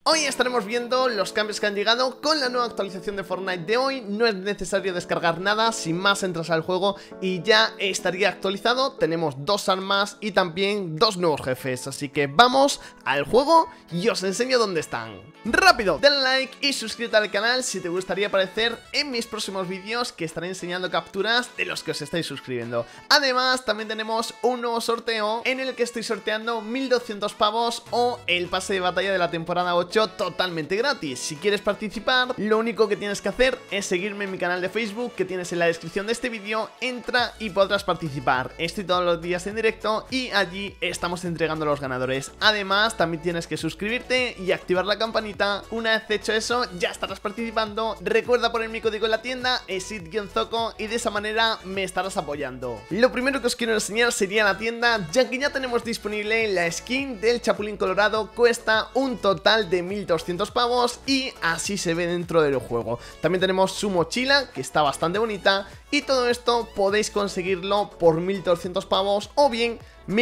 Hoy estaremos viendo los cambios que han llegado con la nueva actualización de Fortnite de hoy. No es necesario descargar nada, sin más entras al juego y ya estaría actualizado. Tenemos dos armas y también dos nuevos jefes, así que vamos al juego y os enseño dónde están. Rápido, dale like y suscríbete al canal si te gustaría aparecer en mis próximos vídeos, que estaré enseñando capturas de los que os estáis suscribiendo. Además, también tenemos un nuevo sorteo en el que estoy sorteando 1200 pavos o el pase de batalla de la temporada 8 totalmente gratis. Si quieres participar, lo único que tienes que hacer es seguirme en mi canal de Facebook, que tienes en la descripción de este vídeo. Entra y podrás participar. Estoy todos los días en directo y allí estamos entregando a los ganadores. Además, también tienes que suscribirte y activar la campanita. Una vez hecho eso, ya estarás participando. Recuerda poner mi código en la tienda, ESID-ZOCO, y de esa manera me estarás apoyando. Lo primero que os quiero enseñar sería la tienda, ya que ya tenemos disponible la skin del Chapulín Colorado. Cuesta un total de 1200 pavos y así se ve dentro del juego. También tenemos su mochila, que está bastante bonita, y todo esto podéis conseguirlo por 1200 pavos o bien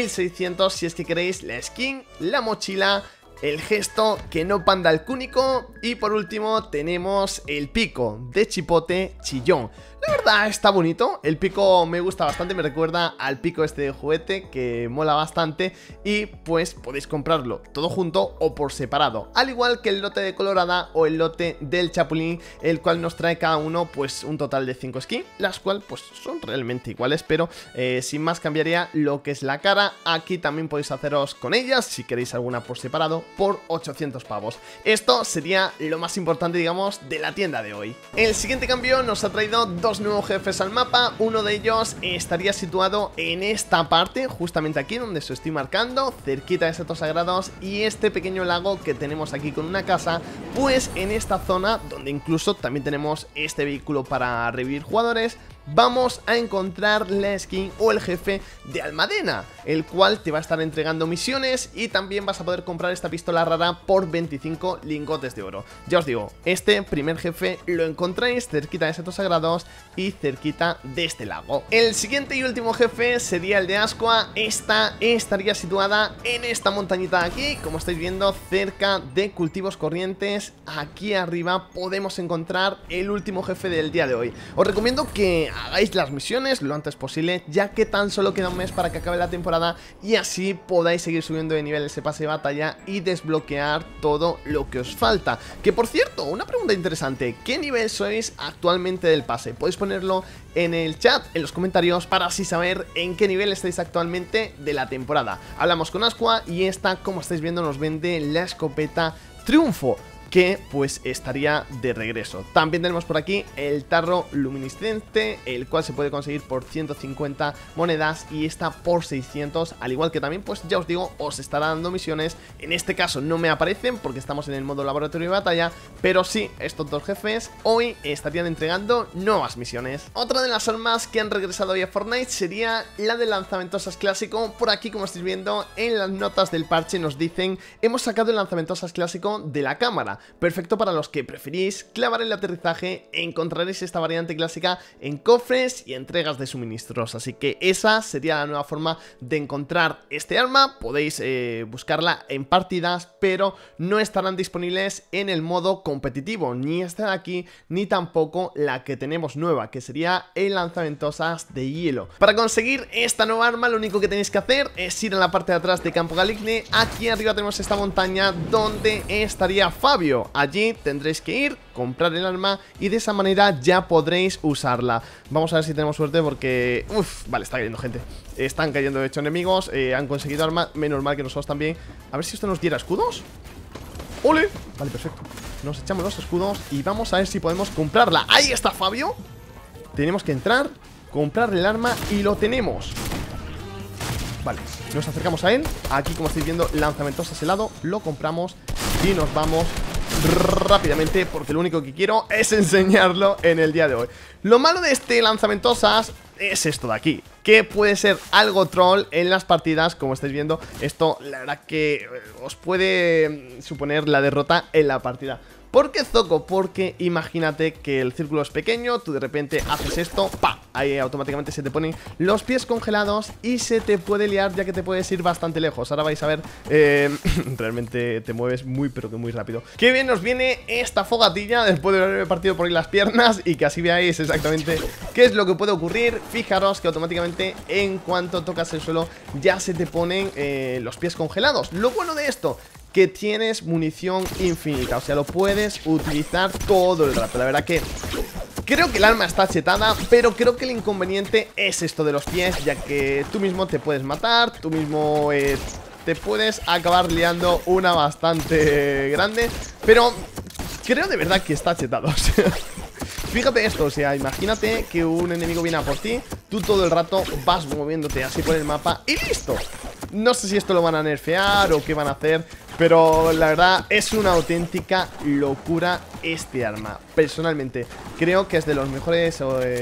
1600 si es que queréis la skin, la mochila, el gesto que no panda el cúnico, y por último tenemos el pico de chipote chillón. La verdad está bonito, el pico me gusta bastante, me recuerda al pico este de juguete que mola bastante, y pues podéis comprarlo todo junto o por separado, al igual que el lote de Colorada o el lote del Chapulín, el cual nos trae cada uno pues un total de 5 skins, las cuales pues son realmente iguales, pero sin más cambiaría lo que es la cara. Aquí también podéis haceros con ellas si queréis alguna por separado por 800 pavos. Esto sería lo más importante, digamos, de la tienda de hoy. El siguiente cambio nos ha traído dos nuevos jefes al mapa. Uno de ellos estaría situado en esta parte, justamente aquí donde os estoy marcando, cerquita de Setos Sagrados, y este pequeño lago que tenemos aquí con una casa, pues en esta zona donde incluso también tenemos este vehículo para revivir jugadores, vamos a encontrar la skin o el jefe de Almadena, el cual te va a estar entregando misiones, y también vas a poder comprar esta pistola rara por 25 lingotes de oro. Ya os digo, este primer jefe lo encontráis cerquita de Setos Sagrados y cerquita de este lago. El siguiente y último jefe sería el de Ascua. Esta estaría situada en esta montañita de aquí, como estáis viendo, cerca de Cultivos Corrientes. Aquí arriba podemos encontrar el último jefe del día de hoy. Os recomiendo que hagáis las misiones lo antes posible, ya que tan solo queda un mes para que acabe la temporada, y así podáis seguir subiendo de nivel ese pase de batalla y desbloquear todo lo que os falta. Que por cierto, una pregunta interesante: ¿qué nivel sois actualmente del pase? Podéis ponerlo en el chat, en los comentarios, para así saber en qué nivel estáis actualmente de la temporada. Hablamos con Ascua y esta, como estáis viendo, nos vende la escopeta Triunfo, que pues estaría de regreso. También tenemos por aquí el tarro luminiscente, el cual se puede conseguir por 150 monedas y está por 600, al igual que también, pues ya os digo, os estará dando misiones. En este caso no me aparecen porque estamos en el modo laboratorio de batalla, pero sí, estos dos jefes hoy estarían entregando nuevas misiones. Otra de las armas que han regresado hoy a Fortnite sería la de lanzamentosas clásico. Por aquí, como estáis viendo, en las notas del parche nos dicen: hemos sacado el lanzamentosas clásico de la cámara. Perfecto para los que preferís clavar el aterrizaje. Encontraréis esta variante clásica en cofres y entregas de suministros, así que esa sería la nueva forma de encontrar este arma. Podéis buscarla en partidas, pero no estarán disponibles en el modo competitivo, ni esta de aquí, ni tampoco la que tenemos nueva, que sería el lanzaventosas de hielo. Para conseguir esta nueva arma, lo único que tenéis que hacer es ir a la parte de atrás de Campo Galigne. Aquí arriba tenemos esta montaña donde estaría Fabio. Allí tendréis que ir, comprar el arma, y de esa manera ya podréis usarla. Vamos a ver si tenemos suerte porque... vale, está cayendo gente. Están cayendo de hecho enemigos, han conseguido arma, menos mal que nosotros también. A ver si esto nos diera escudos. ¡Ole! Vale, perfecto. Nos echamos los escudos y vamos a ver si podemos comprarla. ¡Ahí está Fabio! Tenemos que entrar, comprar el arma y lo tenemos. Vale, nos acercamos a él. Aquí, como estáis viendo, lanzamentosas helado. Lo compramos y nos vamos rápidamente, porque lo único que quiero es enseñarlo en el día de hoy. Lo malo de este lanzamentosas es esto de aquí, que puede ser algo troll en las partidas. Como estáis viendo, esto la verdad que os puede suponer la derrota en la partida. ¿Por qué Zoco? Porque imagínate que el círculo es pequeño, tú de repente haces esto, ¡pa! Ahí automáticamente se te ponen los pies congelados y se te puede liar, ya que te puedes ir bastante lejos. Ahora vais a ver, realmente te mueves muy pero que muy rápido. Qué bien nos viene esta fogatilla después de haberme partido por ahí las piernas y que así veáis exactamente qué es lo que puede ocurrir. Fijaros que automáticamente en cuanto tocas el suelo ya se te ponen los pies congelados. Lo bueno de esto, que tienes munición infinita, o sea, lo puedes utilizar todo el rato. La verdad que creo que el arma está chetada, pero creo que el inconveniente es esto de los pies, ya que tú mismo te puedes matar, tú mismo te puedes acabar liando una bastante grande, pero creo de verdad que está chetado, o sea, fíjate esto, o sea, imagínate que un enemigo viene a por ti, tú todo el rato vas moviéndote así por el mapa y ¡listo! No sé si esto lo van a nerfear o qué van a hacer, pero la verdad es una auténtica locura este arma. Personalmente creo que es de los mejores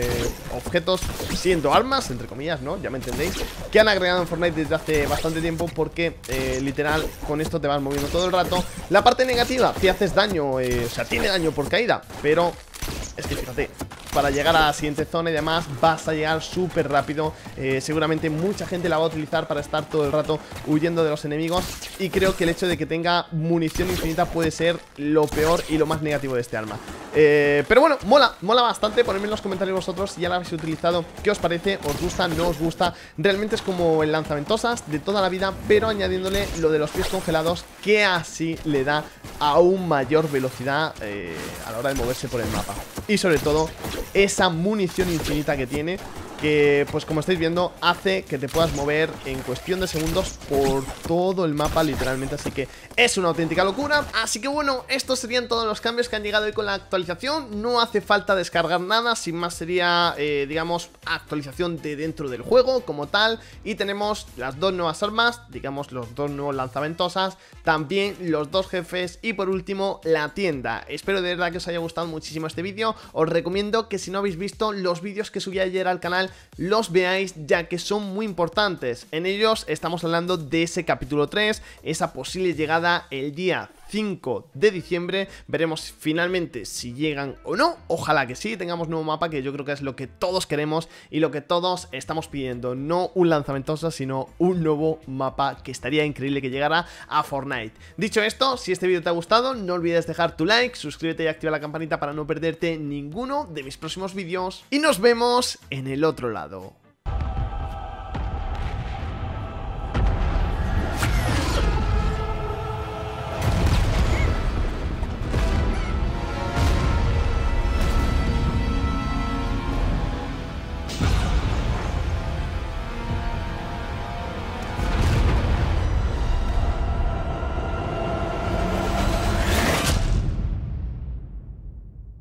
objetos, siendo armas, entre comillas, ¿no? Ya me entendéis, que han agregado en Fortnite desde hace bastante tiempo, porque literal con esto te vas moviendo todo el rato. La parte negativa, te haces daño, o sea, tiene daño por caída, pero es que fíjate, para llegar a la siguiente zona y demás vas a llegar súper rápido. Seguramente mucha gente la va a utilizar para estar todo el rato huyendo de los enemigos, y creo que el hecho de que tenga munición infinita puede ser lo peor y lo más negativo de este arma. Pero bueno, mola bastante. Ponedme en los comentarios vosotros si ya la habéis utilizado, qué os parece, os gusta, no os gusta. Realmente es como el lanzaventosas de toda la vida, pero añadiéndole lo de los pies congelados, que así le da aún mayor velocidad a la hora de moverse por el mapa. Y sobre todo esa munición infinita que tiene, que pues como estáis viendo hace que te puedas mover en cuestión de segundos por todo el mapa literalmente, así que es una auténtica locura. Así que bueno, estos serían todos los cambios que han llegado hoy con la actualización. No hace falta descargar nada, sin más sería digamos actualización de dentro del juego como tal, y tenemos las dos nuevas armas, digamos los dos nuevos lanzaventosas, también los dos jefes y por último la tienda. Espero de verdad que os haya gustado muchísimo este vídeo. Os recomiendo que si no habéis visto los vídeos que subí ayer al canal los veáis, ya que son muy importantes. En ellos estamos hablando de ese capítulo 3, esa posible llegada el día 5 de diciembre. Veremos finalmente si llegan o no. Ojalá que sí, tengamos nuevo mapa, que yo creo que es lo que todos queremos y lo que todos estamos pidiendo. No un lanzamentosa, sino un nuevo mapa, que estaría increíble que llegara a Fortnite. Dicho esto, si este vídeo te ha gustado, no olvides dejar tu like, suscríbete y activa la campanita para no perderte ninguno de mis próximos vídeos. Y nos vemos en el otro lado.